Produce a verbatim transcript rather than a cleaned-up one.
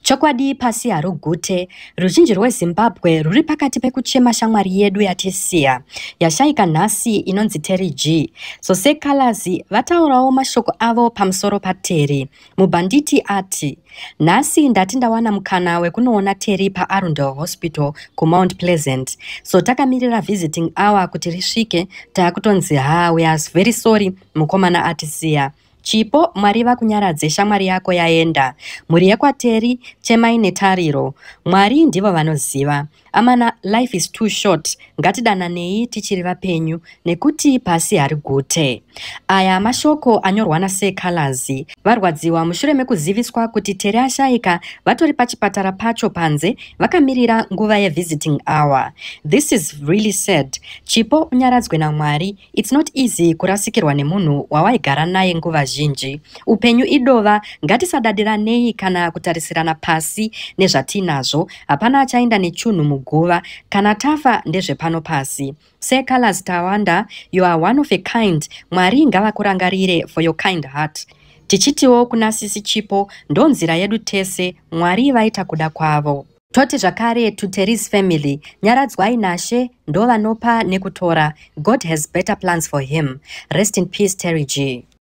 Chokwadi pasi harugute, ruzhinji rweZimbabwe ruri pakati pekuchema shamwari yedu yatisiya, yashaika nhasi inonzi Terry G. So seCalaz vataurawo mashoko avo pamusoro paTerry. Mubhanditi ati, nhasi ndati ndawana mukana wekunoona Terry paArundel Hospital kuMount Pleasant. So takamirira visiting hour kuti risvike, takutonzi ha, we are very sorry, mukomana atisiya. Chipo, Mwari Vakunyaradze shamwari yako yaenda. Muri yekwaTerry, chemai netariro. Mwari ndivo vanoziva. Amana, life is too short. Ngatidananei tichiri vapenyu, nekuti pasi harigute. Aya mashoko anyorwa naseCalaz. Varwadziwa mushure mekuziviswa kuti Terry ashaika, vatori pachipatara pacho panze, vakamirira nguva ye-visiting hour. This is really sad. Chipo unyaradzwe naMwari, it's not easy kurasikirwa nemunhu wawaigara naye nguva zhinji. Upenyu idova, ngatisadadiranei kana kutarisirana pasi nezvatinazvo, hapana achaenda nechunhu muguva, kana tafa ndezvepano pasi. seCalaz tawanda, you are one of a kind. Mwari ngavakurangarire for your kind heart. Tichitiwo kuna sisi Chipo, ndo nzira yedu tese, Mwari vaita kuda kwavo. Toti zvakare to Terry's family, nyaradzwai nashe, ndo vanopa nekutora. God has better plans for him. Rest in peace, Terry G.